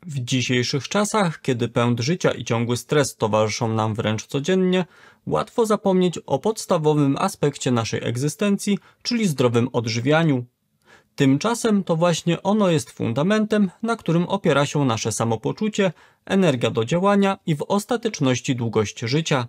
W dzisiejszych czasach, kiedy pęd życia i ciągły stres towarzyszą nam wręcz codziennie, łatwo zapomnieć o podstawowym aspekcie naszej egzystencji, czyli zdrowym odżywianiu. Tymczasem to właśnie ono jest fundamentem, na którym opiera się nasze samopoczucie, energia do działania i w ostateczności długość życia.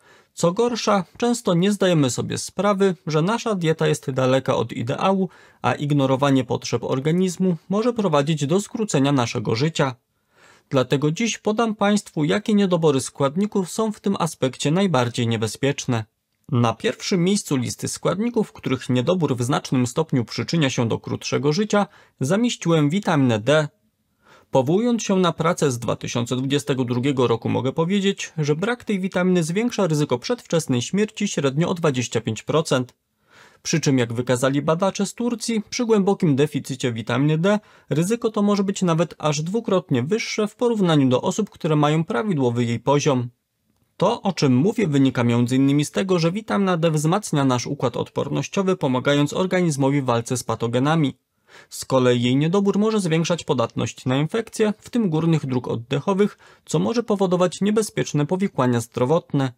Co gorsza, często nie zdajemy sobie sprawy, że nasza dieta jest daleka od ideału, a ignorowanie potrzeb organizmu może prowadzić do skrócenia naszego życia. Dlatego dziś podam Państwu, jakie niedobory składników są w tym aspekcie najbardziej niebezpieczne. Na pierwszym miejscu listy składników, których niedobór w znacznym stopniu przyczynia się do krótszego życia, zamieściłem witaminę D. Powołując się na pracę z 2022 roku mogę powiedzieć, że brak tej witaminy zwiększa ryzyko przedwczesnej śmierci średnio o 25%. Przy czym, jak wykazali badacze z Turcji, przy głębokim deficycie witaminy D ryzyko to może być nawet aż dwukrotnie wyższe w porównaniu do osób, które mają prawidłowy jej poziom. To, o czym mówię, wynika m.in. z tego, że witamina D wzmacnia nasz układ odpornościowy, pomagając organizmowi w walce z patogenami. Z kolei jej niedobór może zwiększać podatność na infekcje, w tym górnych dróg oddechowych, co może powodować niebezpieczne powikłania zdrowotne.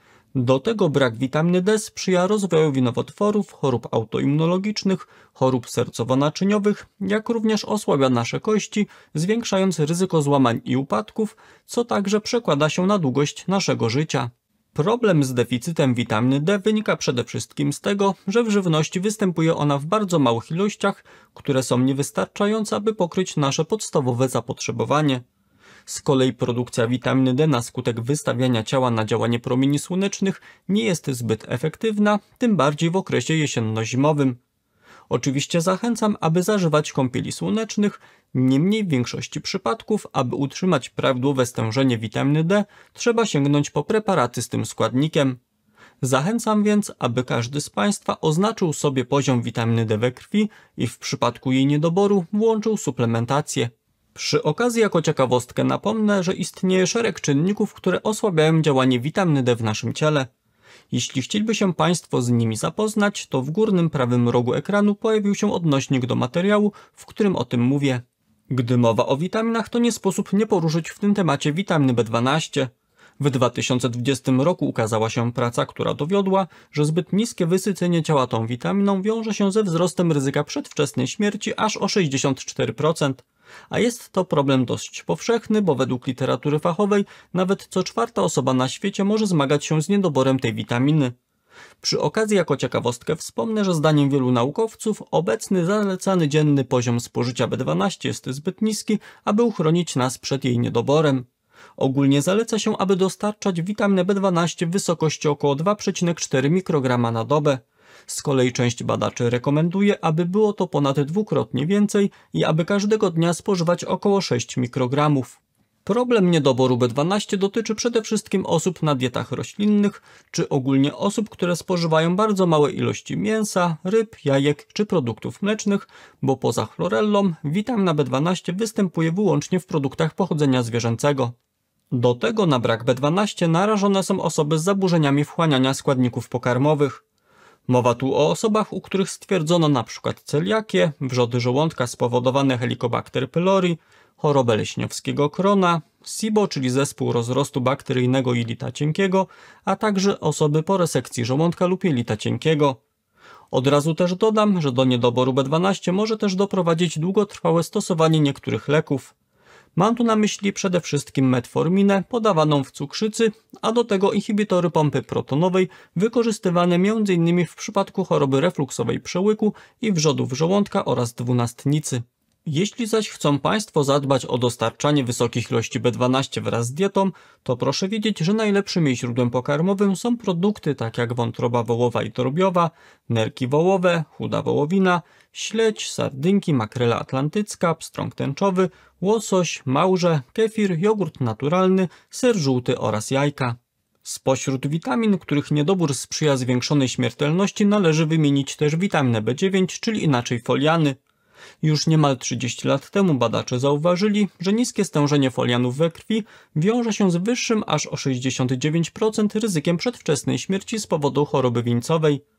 Do tego brak witaminy D sprzyja rozwojowi nowotworów, chorób autoimmunologicznych, chorób sercowo-naczyniowych, jak również osłabia nasze kości, zwiększając ryzyko złamań i upadków, co także przekłada się na długość naszego życia. Problem z deficytem witaminy D wynika przede wszystkim z tego, że w żywności występuje ona w bardzo małych ilościach, które są niewystarczające, aby pokryć nasze podstawowe zapotrzebowanie. Z kolei produkcja witaminy D na skutek wystawiania ciała na działanie promieni słonecznych nie jest zbyt efektywna, tym bardziej w okresie jesienno-zimowym. Oczywiście zachęcam, aby zażywać kąpieli słonecznych, niemniej w większości przypadków, aby utrzymać prawidłowe stężenie witaminy D, trzeba sięgnąć po preparaty z tym składnikiem. Zachęcam więc, aby każdy z Państwa oznaczył sobie poziom witaminy D we krwi i w przypadku jej niedoboru włączył suplementację. Przy okazji jako ciekawostkę napomnę, że istnieje szereg czynników, które osłabiają działanie witaminy D w naszym ciele. Jeśli chcieliby się Państwo z nimi zapoznać, to w górnym prawym rogu ekranu pojawił się odnośnik do materiału, w którym o tym mówię. Gdy mowa o witaminach, to nie sposób nie poruszyć w tym temacie witaminy B12. W 2020 roku ukazała się praca, która dowiodła, że zbyt niskie wysycenie ciała tą witaminą wiąże się ze wzrostem ryzyka przedwczesnej śmierci aż o 64%. A jest to problem dość powszechny, bo według literatury fachowej nawet co czwarta osoba na świecie może zmagać się z niedoborem tej witaminy. Przy okazji jako ciekawostkę wspomnę, że zdaniem wielu naukowców obecny zalecany dzienny poziom spożycia B12 jest zbyt niski, aby uchronić nas przed jej niedoborem. Ogólnie zaleca się, aby dostarczać witaminę B12 w wysokości około 2,4 mikrograma na dobę. Z kolei część badaczy rekomenduje, aby było to ponad dwukrotnie więcej i aby każdego dnia spożywać około 6 mikrogramów. Problem niedoboru B12 dotyczy przede wszystkim osób na dietach roślinnych, czy ogólnie osób, które spożywają bardzo małe ilości mięsa, ryb, jajek czy produktów mlecznych, bo poza chlorellą witamina B12 występuje wyłącznie w produktach pochodzenia zwierzęcego. Do tego na brak B12 narażone są osoby z zaburzeniami wchłaniania składników pokarmowych. Mowa tu o osobach, u których stwierdzono np. celiakię, wrzody żołądka spowodowane Helicobacter pylori, chorobę leśniowskiego krona, SIBO, czyli zespół rozrostu bakteryjnego jelita cienkiego, a także osoby po resekcji żołądka lub jelita cienkiego. Od razu też dodam, że do niedoboru B12 może też doprowadzić długotrwałe stosowanie niektórych leków. Mam tu na myśli przede wszystkim metforminę podawaną w cukrzycy, a do tego inhibitory pompy protonowej wykorzystywane m.in. w przypadku choroby refluksowej przełyku i wrzodów żołądka oraz dwunastnicy. Jeśli zaś chcą Państwo zadbać o dostarczanie wysokich ilości B12 wraz z dietą, to proszę wiedzieć, że najlepszym jej źródłem pokarmowym są produkty tak jak wątroba wołowa i drobiowa, nerki wołowe, chuda wołowina, śledź, sardynki, makrela atlantycka, pstrąg tęczowy, łosoś, małże, kefir, jogurt naturalny, ser żółty oraz jajka. Spośród witamin, których niedobór sprzyja zwiększonej śmiertelności, należy wymienić też witaminę B9, czyli inaczej foliany. Już niemal 30 lat temu badacze zauważyli, że niskie stężenie folianów we krwi wiąże się z wyższym aż o 69% ryzykiem przedwczesnej śmierci z powodu choroby wieńcowej.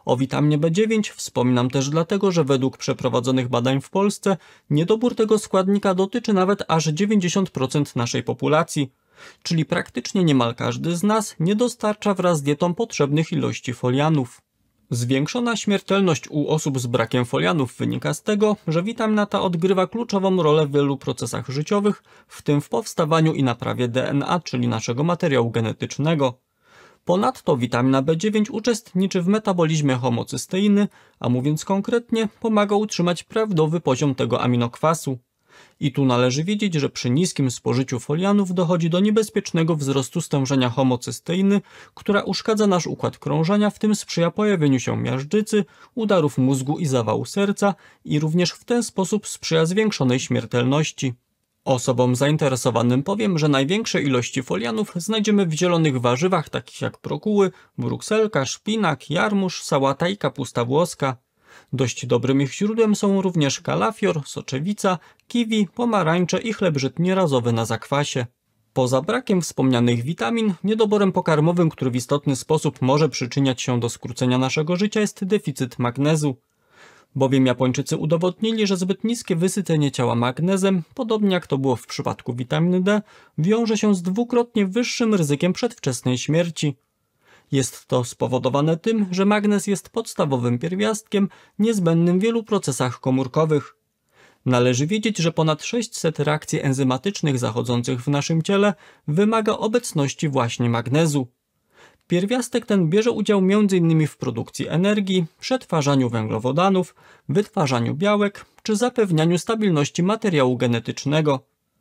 O witaminie B9 wspominam też dlatego, że według przeprowadzonych badań w Polsce niedobór tego składnika dotyczy nawet aż 90% naszej populacji, czyli praktycznie niemal każdy z nas nie dostarcza wraz z dietą potrzebnych ilości folianów. Zwiększona śmiertelność u osób z brakiem folianów wynika z tego, że witamina ta odgrywa kluczową rolę w wielu procesach życiowych, w tym w powstawaniu i naprawie DNA, czyli naszego materiału genetycznego. Ponadto witamina B9 uczestniczy w metabolizmie homocysteiny, a mówiąc konkretnie, pomaga utrzymać prawidłowy poziom tego aminokwasu. I tu należy wiedzieć, że przy niskim spożyciu folianów dochodzi do niebezpiecznego wzrostu stężenia homocysteiny, która uszkadza nasz układ krążenia, w tym sprzyja pojawieniu się miażdżycy, udarów mózgu i zawału serca i również w ten sposób sprzyja zwiększonej śmiertelności. Osobom zainteresowanym powiem, że największe ilości folianów znajdziemy w zielonych warzywach takich jak brokuły, brukselka, szpinak, jarmuż, sałata i kapusta włoska. Dość dobrym ich źródłem są również kalafior, soczewica, kiwi, pomarańcze i chleb żytni razowy na zakwasie. Poza brakiem wspomnianych witamin, niedoborem pokarmowym, który w istotny sposób może przyczyniać się do skrócenia naszego życia, jest deficyt magnezu. Bowiem Japończycy udowodnili, że zbyt niskie wysycenie ciała magnezem, podobnie jak to było w przypadku witaminy D, wiąże się z dwukrotnie wyższym ryzykiem przedwczesnej śmierci. Jest to spowodowane tym, że magnez jest podstawowym pierwiastkiem niezbędnym w wielu procesach komórkowych. Należy wiedzieć, że ponad 600 reakcji enzymatycznych zachodzących w naszym ciele wymaga obecności właśnie magnezu. Pierwiastek ten bierze udział m.in. w produkcji energii, przetwarzaniu węglowodanów, wytwarzaniu białek czy zapewnianiu stabilności materiału genetycznego.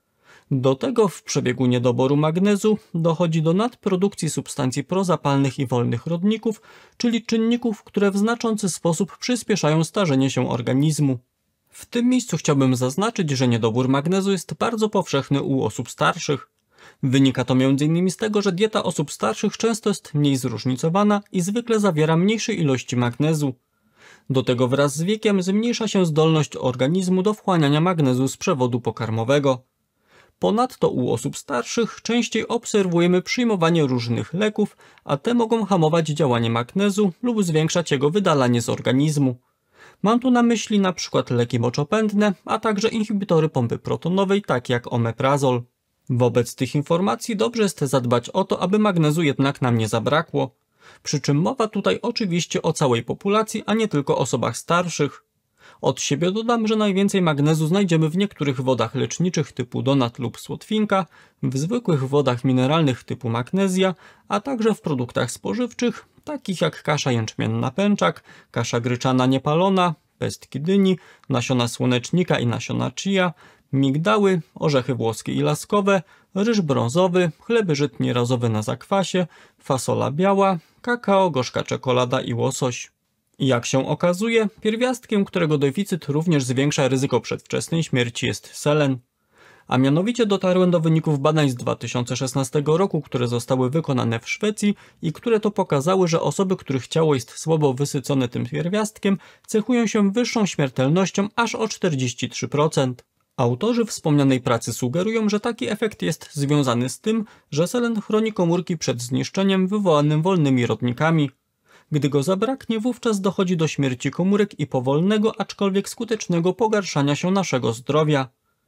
Do tego w przebiegu niedoboru magnezu dochodzi do nadprodukcji substancji prozapalnych i wolnych rodników, czyli czynników, które w znaczący sposób przyspieszają starzenie się organizmu. W tym miejscu chciałbym zaznaczyć, że niedobór magnezu jest bardzo powszechny u osób starszych. Wynika to m.in. z tego, że dieta osób starszych często jest mniej zróżnicowana i zwykle zawiera mniejsze ilości magnezu. Do tego wraz z wiekiem zmniejsza się zdolność organizmu do wchłaniania magnezu z przewodu pokarmowego. Ponadto u osób starszych częściej obserwujemy przyjmowanie różnych leków, a te mogą hamować działanie magnezu lub zwiększać jego wydalanie z organizmu. Mam tu na myśli np. leki moczopędne, a także inhibitory pompy protonowej, takie jak omeprazol. Wobec tych informacji dobrze jest zadbać o to, aby magnezu jednak nam nie zabrakło. Przy czym mowa tutaj oczywiście o całej populacji, a nie tylko osobach starszych. Od siebie dodam, że najwięcej magnezu znajdziemy w niektórych wodach leczniczych typu donat lub słotwinka, w zwykłych wodach mineralnych typu magnezja, a także w produktach spożywczych, takich jak kasza jęczmienna pęczak, kasza gryczana niepalona, pestki dyni, nasiona słonecznika i nasiona chia, migdały, orzechy włoskie i laskowe, ryż brązowy, chleby żytni razowy na zakwasie, fasola biała, kakao, gorzka czekolada i łosoś. Jak się okazuje, pierwiastkiem, którego deficyt również zwiększa ryzyko przedwczesnej śmierci, jest selen. A mianowicie dotarłem do wyników badań z 2016 roku, które zostały wykonane w Szwecji i które to pokazały, że osoby, których ciało jest słabo wysycone tym pierwiastkiem, cechują się wyższą śmiertelnością aż o 43%. Autorzy wspomnianej pracy sugerują, że taki efekt jest związany z tym, że selen chroni komórki przed zniszczeniem wywołanym wolnymi rodnikami. Gdy go zabraknie, wówczas dochodzi do śmierci komórek i powolnego, aczkolwiek skutecznego pogarszania się naszego zdrowia.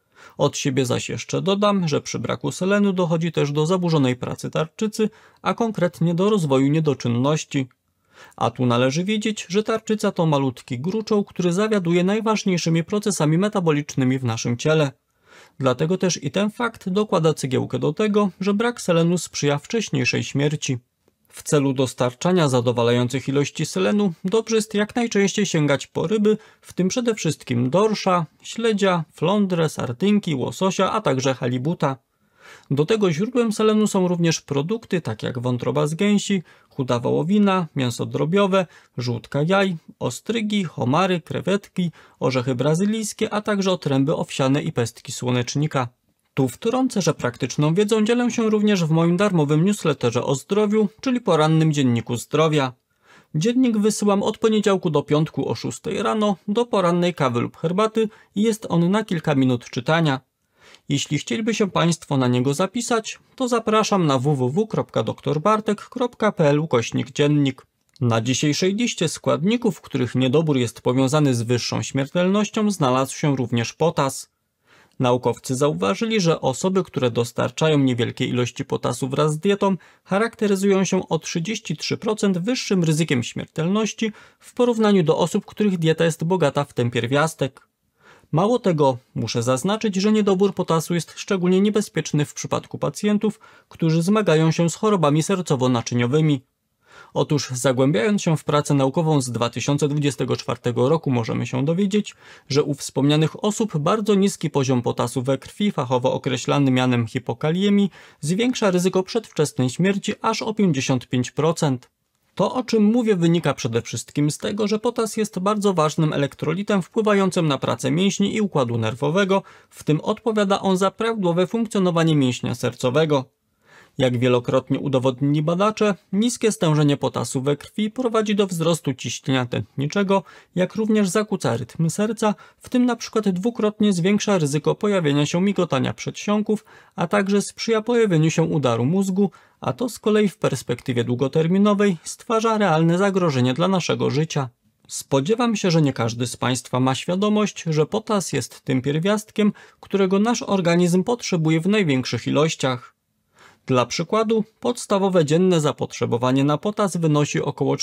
Od siebie zaś jeszcze dodam, że przy braku selenu dochodzi też do zaburzonej pracy tarczycy, a konkretnie do rozwoju niedoczynności. A tu należy wiedzieć, że tarczyca to malutki gruczoł, który zawiaduje najważniejszymi procesami metabolicznymi w naszym ciele. Dlatego też i ten fakt dokłada cegiełkę do tego, że brak selenu sprzyja wcześniejszej śmierci. W celu dostarczania zadowalających ilości selenu dobrze jest jak najczęściej sięgać po ryby, w tym przede wszystkim dorsza, śledzia, flądrę, sardynki, łososia, a także halibuta. Do tego źródłem selenu są również produkty takie jak wątroba z gęsi, chuda wołowina, mięso drobiowe, żółtka jaj, ostrygi, homary, krewetki, orzechy brazylijskie, a także otręby owsiane i pestki słonecznika. Tu wtrącę, że praktyczną wiedzą dzielę się również w moim darmowym newsletterze o zdrowiu, czyli porannym dzienniku zdrowia. Dziennik wysyłam od poniedziałku do piątku o 6 rano do porannej kawy lub herbaty i jest on na kilka minut czytania. Jeśli chcieliby się Państwo na niego zapisać, to zapraszam na www.drbartek.pl/dziennik. Na dzisiejszej liście składników, których niedobór jest powiązany z wyższą śmiertelnością, znalazł się również potas. Naukowcy zauważyli, że osoby, które dostarczają niewielkie ilości potasu wraz z dietą, charakteryzują się o 33% wyższym ryzykiem śmiertelności w porównaniu do osób, których dieta jest bogata w ten pierwiastek. Mało tego, muszę zaznaczyć, że niedobór potasu jest szczególnie niebezpieczny w przypadku pacjentów, którzy zmagają się z chorobami sercowo-naczyniowymi. Otóż zagłębiając się w pracę naukową z 2024 roku możemy się dowiedzieć, że u wspomnianych osób bardzo niski poziom potasu we krwi, fachowo określany mianem hipokaliemii, zwiększa ryzyko przedwczesnej śmierci aż o 55%. To, o czym mówię, wynika przede wszystkim z tego, że potas jest bardzo ważnym elektrolitem wpływającym na pracę mięśni i układu nerwowego, w tym odpowiada on za prawidłowe funkcjonowanie mięśnia sercowego. Jak wielokrotnie udowodnili badacze, niskie stężenie potasu we krwi prowadzi do wzrostu ciśnienia tętniczego, jak również zakłóca rytmy serca, w tym np. dwukrotnie zwiększa ryzyko pojawienia się migotania przedsionków, a także sprzyja pojawieniu się udaru mózgu, a to z kolei w perspektywie długoterminowej stwarza realne zagrożenie dla naszego życia. Spodziewam się, że nie każdy z Państwa ma świadomość, że potas jest tym pierwiastkiem, którego nasz organizm potrzebuje w największych ilościach. Dla przykładu, podstawowe dzienne zapotrzebowanie na potas wynosi około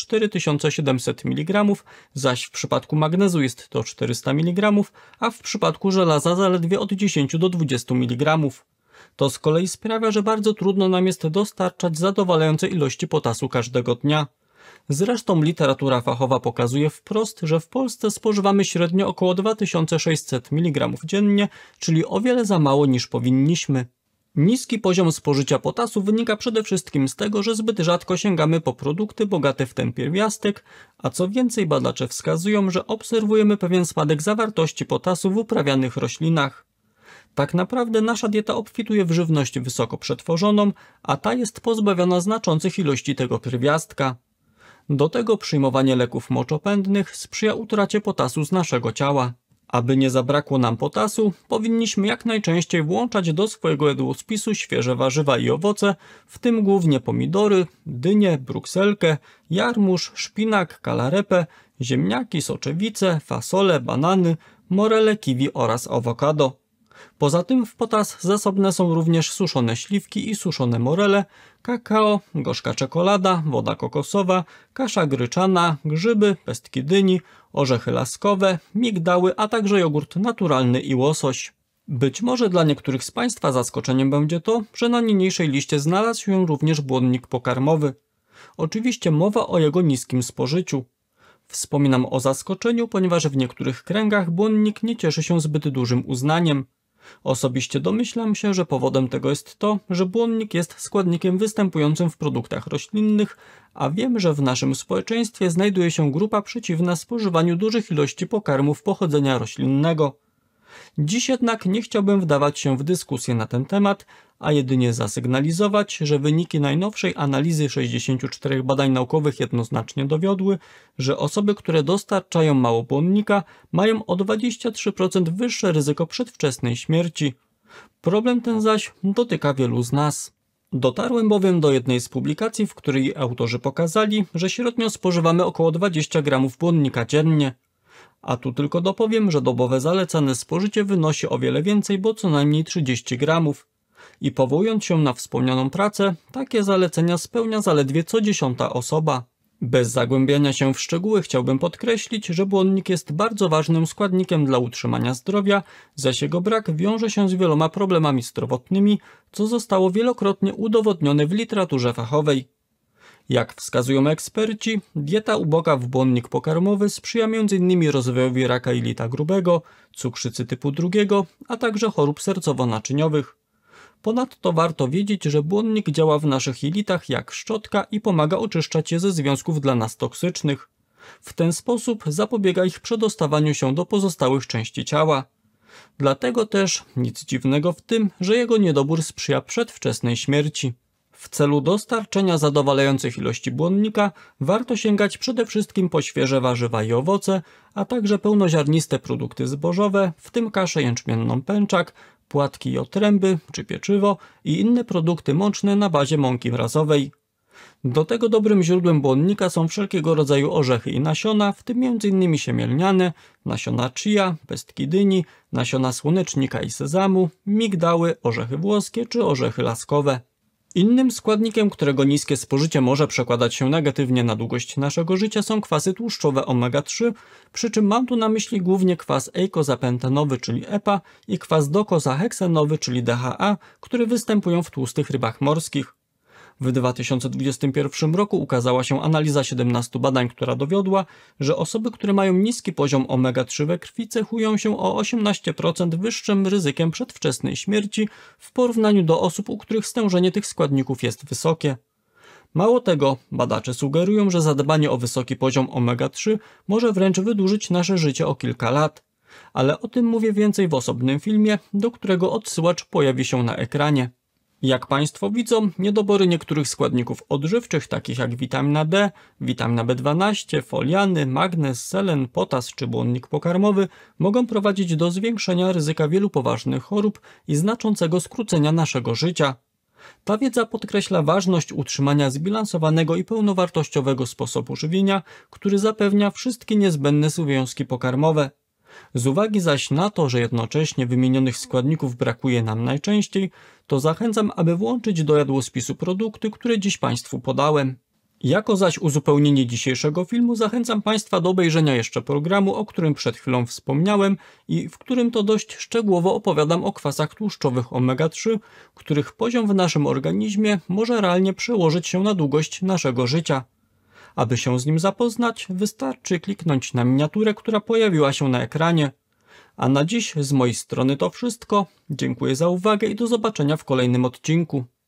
4700 mg, zaś w przypadku magnezu jest to 400 mg, a w przypadku żelaza zaledwie od 10 do 20 mg. To z kolei sprawia, że bardzo trudno nam jest dostarczać zadowalające ilości potasu każdego dnia. Zresztą literatura fachowa pokazuje wprost, że w Polsce spożywamy średnio około 2600 mg dziennie, czyli o wiele za mało niż powinniśmy. Niski poziom spożycia potasu wynika przede wszystkim z tego, że zbyt rzadko sięgamy po produkty bogate w ten pierwiastek, a co więcej badacze wskazują, że obserwujemy pewien spadek zawartości potasu w uprawianych roślinach. Tak naprawdę nasza dieta obfituje w żywność wysoko przetworzoną, a ta jest pozbawiona znaczących ilości tego pierwiastka. Do tego przyjmowanie leków moczopędnych sprzyja utracie potasu z naszego ciała. Aby nie zabrakło nam potasu, powinniśmy jak najczęściej włączać do swojego jadłospisu świeże warzywa i owoce, w tym głównie pomidory, dynie, brukselkę, jarmuż, szpinak, kalarepę, ziemniaki, soczewice, fasole, banany, morele, kiwi oraz awokado. Poza tym w potas zasobne są również suszone śliwki i suszone morele, kakao, gorzka czekolada, woda kokosowa, kasza gryczana, grzyby, pestki dyni, orzechy laskowe, migdały, a także jogurt naturalny i łosoś. Być może dla niektórych z Państwa zaskoczeniem będzie to, że na niniejszej liście znalazł się również błonnik pokarmowy. Oczywiście mowa o jego niskim spożyciu. Wspominam o zaskoczeniu, ponieważ w niektórych kręgach błonnik nie cieszy się zbyt dużym uznaniem. Osobiście domyślam się, że powodem tego jest to, że błonnik jest składnikiem występującym w produktach roślinnych, a wiem, że w naszym społeczeństwie znajduje się grupa przeciwna spożywaniu dużych ilości pokarmów pochodzenia roślinnego. Dziś jednak nie chciałbym wdawać się w dyskusję na ten temat, a jedynie zasygnalizować, że wyniki najnowszej analizy 64 badań naukowych jednoznacznie dowiodły, że osoby, które dostarczają mało błonnika, mają o 23% wyższe ryzyko przedwczesnej śmierci. Problem ten zaś dotyka wielu z nas. Dotarłem bowiem do jednej z publikacji, w której autorzy pokazali, że średnio spożywamy około 20 gramów błonnika dziennie. A tu tylko dopowiem, że dobowe zalecane spożycie wynosi o wiele więcej, bo co najmniej 30 gramów. I powołując się na wspomnianą pracę, takie zalecenia spełnia zaledwie co 10. osoba. Bez zagłębiania się w szczegóły chciałbym podkreślić, że błonnik jest bardzo ważnym składnikiem dla utrzymania zdrowia, zaś jego brak wiąże się z wieloma problemami zdrowotnymi, co zostało wielokrotnie udowodnione w literaturze fachowej. Jak wskazują eksperci, dieta uboga w błonnik pokarmowy sprzyja m.in. rozwojowi raka jelita grubego, cukrzycy typu 2, a także chorób sercowo-naczyniowych. Ponadto warto wiedzieć, że błonnik działa w naszych jelitach jak szczotka i pomaga oczyszczać je ze związków dla nas toksycznych. W ten sposób zapobiega ich przedostawaniu się do pozostałych części ciała. Dlatego też nic dziwnego w tym, że jego niedobór sprzyja przedwczesnej śmierci. W celu dostarczenia zadowalających ilości błonnika warto sięgać przede wszystkim po świeże warzywa i owoce, a także pełnoziarniste produkty zbożowe, w tym kaszę jęczmienną pęczak, płatki i otręby czy pieczywo i inne produkty mączne na bazie mąki wrazowej. Do tego dobrym źródłem błonnika są wszelkiego rodzaju orzechy i nasiona, w tym m.in. siemielniane, nasiona chia, pestki dyni, nasiona słonecznika i sezamu, migdały, orzechy włoskie czy orzechy laskowe. Innym składnikiem, którego niskie spożycie może przekładać się negatywnie na długość naszego życia, są kwasy tłuszczowe omega-3, przy czym mam tu na myśli głównie kwas eikozapentenowy, czyli EPA, i kwas dokozaheksenowy, czyli DHA, które występują w tłustych rybach morskich. W 2021 roku ukazała się analiza 17 badań, która dowiodła, że osoby, które mają niski poziom omega-3 we krwi, cechują się o 18% wyższym ryzykiem przedwczesnej śmierci w porównaniu do osób, u których stężenie tych składników jest wysokie. Mało tego, badacze sugerują, że zadbanie o wysoki poziom omega-3 może wręcz wydłużyć nasze życie o kilka lat. Ale o tym mówię więcej w osobnym filmie, do którego odsyłacz pojawi się na ekranie. Jak Państwo widzą, niedobory niektórych składników odżywczych, takich jak witamina D, witamina B12, foliany, magnez, selen, potas czy błonnik pokarmowy, mogą prowadzić do zwiększenia ryzyka wielu poważnych chorób i znaczącego skrócenia naszego życia. Ta wiedza podkreśla ważność utrzymania zbilansowanego i pełnowartościowego sposobu żywienia, który zapewnia wszystkie niezbędne związki pokarmowe. Z uwagi zaś na to, że jednocześnie wymienionych składników brakuje nam najczęściej, to zachęcam, aby włączyć do jadłospisu produkty, które dziś Państwu podałem. Jako zaś uzupełnienie dzisiejszego filmu zachęcam Państwa do obejrzenia jeszcze programu, o którym przed chwilą wspomniałem i w którym to dość szczegółowo opowiadam o kwasach tłuszczowych omega-3, których poziom w naszym organizmie może realnie przełożyć się na długość naszego życia. Aby się z nim zapoznać, wystarczy kliknąć na miniaturę, która pojawiła się na ekranie. A na dziś z mojej strony to wszystko. Dziękuję za uwagę i do zobaczenia w kolejnym odcinku.